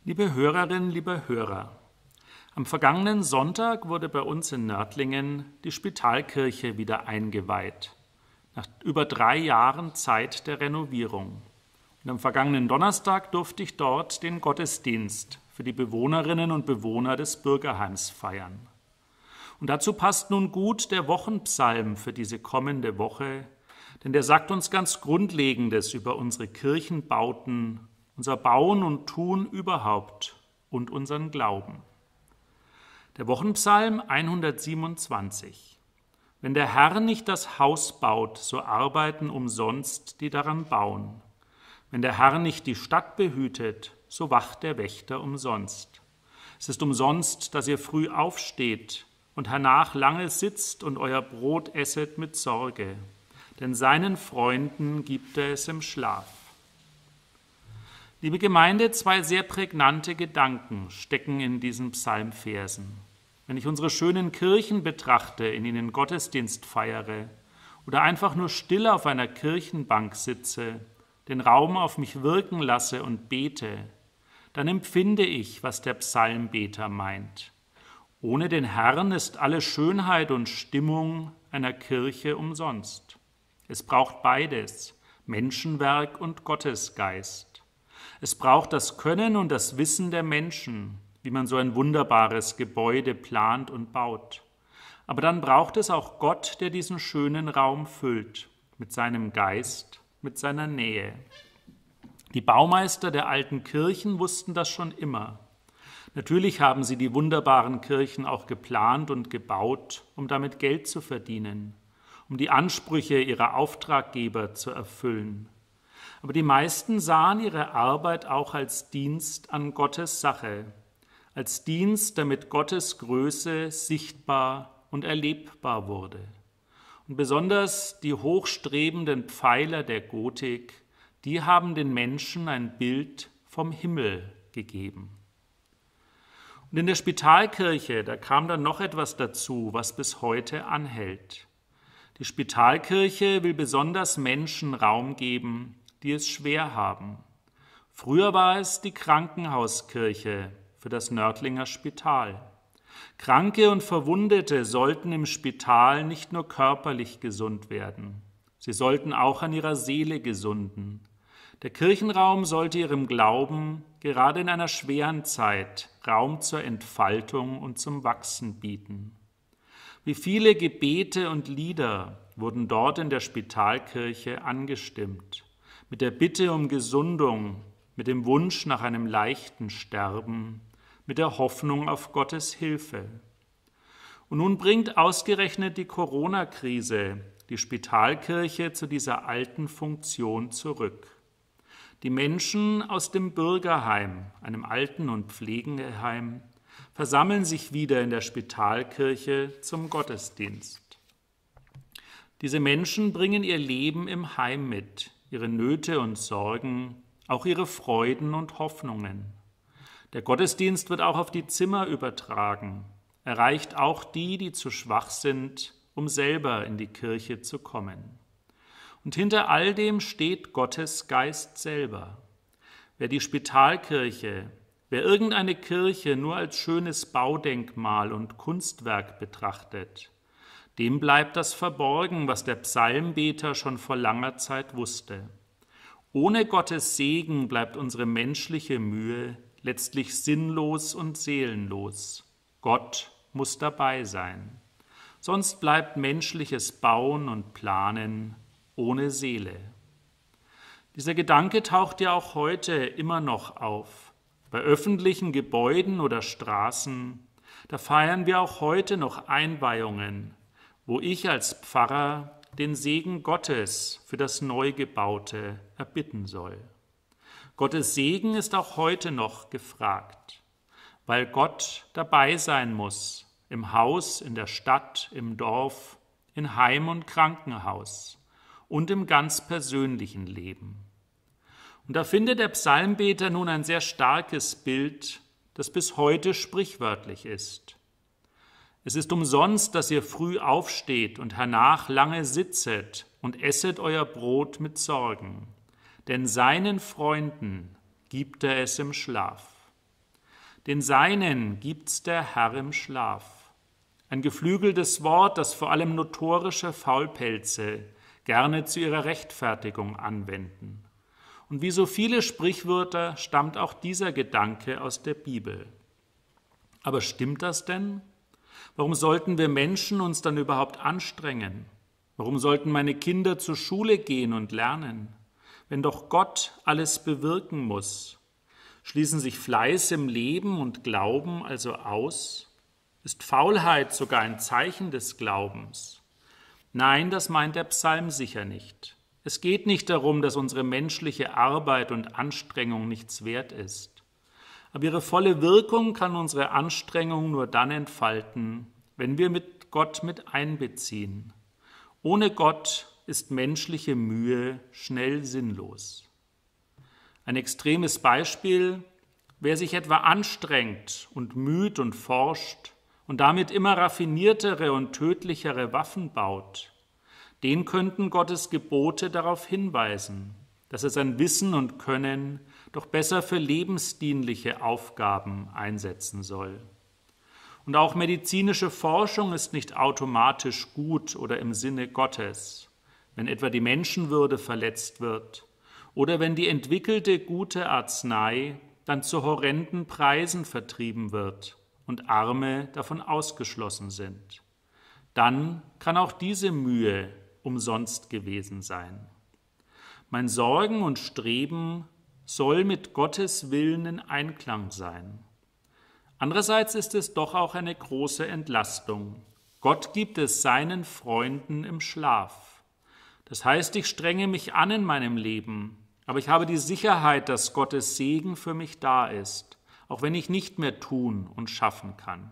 Liebe Hörerinnen, liebe Hörer, am vergangenen Sonntag wurde bei uns in Nördlingen die Spitalkirche wieder eingeweiht, nach über 3 Jahren Zeit der Renovierung. Und am vergangenen Donnerstag durfte ich dort den Gottesdienst für die Bewohnerinnen und Bewohner des Bürgerheims feiern. Und dazu passt nun gut der Wochenpsalm für diese kommende Woche, denn der sagt uns ganz Grundlegendes über unsere Kirchenbauten, unser Bauen und Tun überhaupt und unseren Glauben. Der Wochenpsalm 127. Wenn der Herr nicht das Haus baut, so arbeiten umsonst, die daran bauen. Wenn der Herr nicht die Stadt behütet, so wacht der Wächter umsonst. Es ist umsonst, dass ihr früh aufsteht und hernach lange sitzt und euer Brot esset mit Sorge, denn seinen Freunden gibt er es im Schlaf. Liebe Gemeinde, 2 sehr prägnante Gedanken stecken in diesen Psalmversen. Wenn ich unsere schönen Kirchen betrachte, in ihnen Gottesdienst feiere oder einfach nur still auf einer Kirchenbank sitze, den Raum auf mich wirken lasse und bete, dann empfinde ich, was der Psalmbeter meint. Ohne den Herrn ist alle Schönheit und Stimmung einer Kirche umsonst. Es braucht beides, Menschenwerk und Gottesgeist. Es braucht das Können und das Wissen der Menschen, wie man so ein wunderbares Gebäude plant und baut. Aber dann braucht es auch Gott, der diesen schönen Raum füllt, mit seinem Geist, mit seiner Nähe. Die Baumeister der alten Kirchen wussten das schon immer. Natürlich haben sie die wunderbaren Kirchen auch geplant und gebaut, um damit Geld zu verdienen, um die Ansprüche ihrer Auftraggeber zu erfüllen. Aber die meisten sahen ihre Arbeit auch als Dienst an Gottes Sache, als Dienst, damit Gottes Größe sichtbar und erlebbar wurde. Und besonders die hochstrebenden Pfeiler der Gotik, die haben den Menschen ein Bild vom Himmel gegeben. Und in der Spitalkirche, da kam dann noch etwas dazu, was bis heute anhält. Die Spitalkirche will besonders Menschen Raum geben, die es schwer haben. Früher war es die Krankenhauskirche für das Nördlinger Spital. Kranke und Verwundete sollten im Spital nicht nur körperlich gesund werden, sie sollten auch an ihrer Seele gesunden. Der Kirchenraum sollte ihrem Glauben gerade in einer schweren Zeit Raum zur Entfaltung und zum Wachsen bieten. Wie viele Gebete und Lieder wurden dort in der Spitalkirche angestimmt, mit der Bitte um Gesundung, mit dem Wunsch nach einem leichten Sterben, mit der Hoffnung auf Gottes Hilfe. Und nun bringt ausgerechnet die Corona-Krise die Spitalkirche zu dieser alten Funktion zurück. Die Menschen aus dem Bürgerheim, einem Alten- und Pflegeheim, versammeln sich wieder in der Spitalkirche zum Gottesdienst. Diese Menschen bringen ihr Leben im Heim mit, ihre Nöte und Sorgen, auch ihre Freuden und Hoffnungen. Der Gottesdienst wird auch auf die Zimmer übertragen, erreicht auch die, die zu schwach sind, um selber in die Kirche zu kommen. Und hinter all dem steht Gottes Geist selber. Wer die Spitalkirche, wer irgendeine Kirche nur als schönes Baudenkmal und Kunstwerk betrachtet, dem bleibt das verborgen, was der Psalmbeter schon vor langer Zeit wusste. Ohne Gottes Segen bleibt unsere menschliche Mühe letztlich sinnlos und seelenlos. Gott muss dabei sein. Sonst bleibt menschliches Bauen und Planen ohne Seele. Dieser Gedanke taucht ja auch heute immer noch auf. Bei öffentlichen Gebäuden oder Straßen, da feiern wir auch heute noch Einweihungen, wo ich als Pfarrer den Segen Gottes für das Neugebaute erbitten soll. Gottes Segen ist auch heute noch gefragt, weil Gott dabei sein muss, im Haus, in der Stadt, im Dorf, in Heim und Krankenhaus und im ganz persönlichen Leben. Und da findet der Psalmbeter nun ein sehr starkes Bild, das bis heute sprichwörtlich ist. Es ist umsonst, dass ihr früh aufsteht und hernach lange sitzet und esset euer Brot mit Sorgen, denn seinen Freunden gibt er es im Schlaf. Den Seinen gibt's der Herr im Schlaf. Ein geflügeltes Wort, das vor allem notorische Faulpelze gerne zu ihrer Rechtfertigung anwenden. Und wie so viele Sprichwörter stammt auch dieser Gedanke aus der Bibel. Aber stimmt das denn? Warum sollten wir Menschen uns dann überhaupt anstrengen? Warum sollten meine Kinder zur Schule gehen und lernen, wenn doch Gott alles bewirken muss? Schließen sich Fleiß im Leben und Glauben also aus? Ist Faulheit sogar ein Zeichen des Glaubens? Nein, das meint der Psalm sicher nicht. Es geht nicht darum, dass unsere menschliche Arbeit und Anstrengung nichts wert ist. Aber ihre volle Wirkung kann unsere Anstrengung nur dann entfalten, wenn wir mit Gott mit einbeziehen. Ohne Gott ist menschliche Mühe schnell sinnlos. Ein extremes Beispiel: Wer sich etwa anstrengt und müht und forscht und damit immer raffiniertere und tödlichere Waffen baut, den könnten Gottes Gebote darauf hinweisen, dass er sein Wissen und Können doch besser für lebensdienliche Aufgaben einsetzen soll. Und auch medizinische Forschung ist nicht automatisch gut oder im Sinne Gottes, wenn etwa die Menschenwürde verletzt wird oder wenn die entwickelte gute Arznei dann zu horrenden Preisen vertrieben wird und Arme davon ausgeschlossen sind. Dann kann auch diese Mühe umsonst gewesen sein. Mein Sorgen und Streben soll mit Gottes Willen in Einklang sein. Andererseits ist es doch auch eine große Entlastung. Gott gibt es seinen Freunden im Schlaf. Das heißt, ich strenge mich an in meinem Leben, aber ich habe die Sicherheit, dass Gottes Segen für mich da ist, auch wenn ich nicht mehr tun und schaffen kann.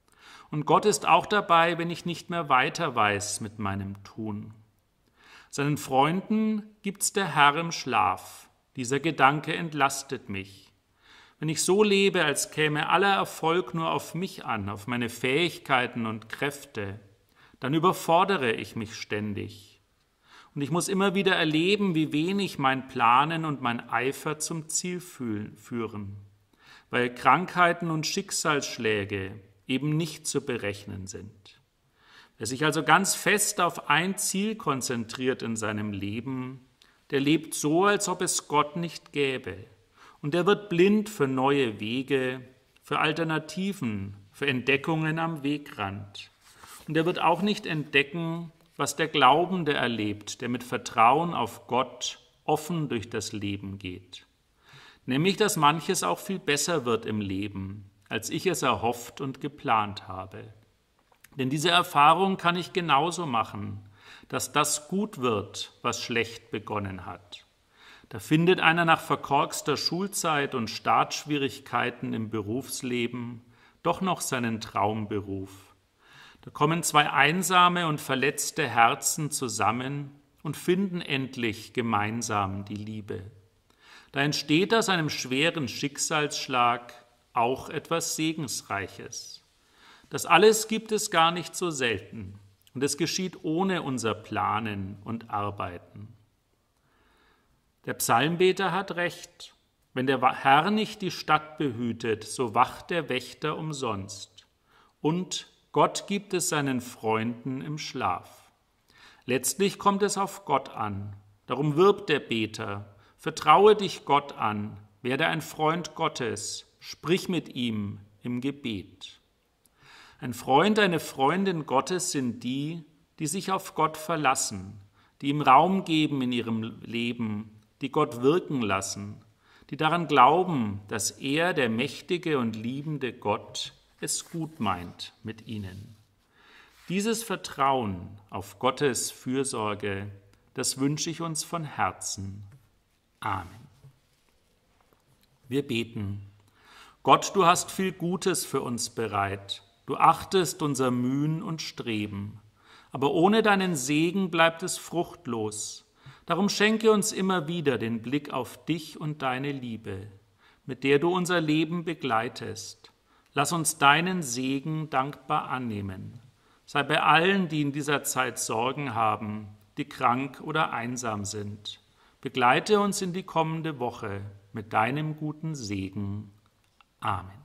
Und Gott ist auch dabei, wenn ich nicht mehr weiter weiß mit meinem Tun. Seinen Freunden gibt's der Herr im Schlaf. Dieser Gedanke entlastet mich. Wenn ich so lebe, als käme aller Erfolg nur auf mich an, auf meine Fähigkeiten und Kräfte, dann überfordere ich mich ständig. Und ich muss immer wieder erleben, wie wenig mein Planen und mein Eifer zum Ziel führen, weil Krankheiten und Schicksalsschläge eben nicht zu berechnen sind. Wer sich also ganz fest auf ein Ziel konzentriert in seinem Leben, der lebt so, als ob es Gott nicht gäbe. Und er wird blind für neue Wege, für Alternativen, für Entdeckungen am Wegrand. Und er wird auch nicht entdecken, was der Glaubende erlebt, der mit Vertrauen auf Gott offen durch das Leben geht. Nämlich, dass manches auch viel besser wird im Leben, als ich es erhofft und geplant habe. Denn diese Erfahrung kann ich genauso machen, dass das gut wird, was schlecht begonnen hat. Da findet einer nach verkorkster Schulzeit und Startschwierigkeiten im Berufsleben doch noch seinen Traumberuf. Da kommen zwei einsame und verletzte Herzen zusammen und finden endlich gemeinsam die Liebe. Da entsteht aus einem schweren Schicksalsschlag auch etwas Segensreiches. Das alles gibt es gar nicht so selten und es geschieht ohne unser Planen und Arbeiten. Der Psalmbeter hat recht. Wenn der Herr nicht die Stadt behütet, so wacht der Wächter umsonst. Und Gott gibt es seinen Freunden im Schlaf. Letztlich kommt es auf Gott an. Darum wirbt der Beter: Vertraue dich Gott an, werde ein Freund Gottes, sprich mit ihm im Gebet. Ein Freund, eine Freundin Gottes sind die, die sich auf Gott verlassen, die ihm Raum geben in ihrem Leben, die Gott wirken lassen, die daran glauben, dass er, der mächtige und liebende Gott, es gut meint mit ihnen. Dieses Vertrauen auf Gottes Fürsorge, das wünsche ich uns von Herzen. Amen. Wir beten. Gott, du hast viel Gutes für uns bereit. Du achtest unser Mühen und Streben. Aber ohne deinen Segen bleibt es fruchtlos. Darum schenke uns immer wieder den Blick auf dich und deine Liebe, mit der du unser Leben begleitest. Lass uns deinen Segen dankbar annehmen. Sei bei allen, die in dieser Zeit Sorgen haben, die krank oder einsam sind. Begleite uns in die kommende Woche mit deinem guten Segen. Amen.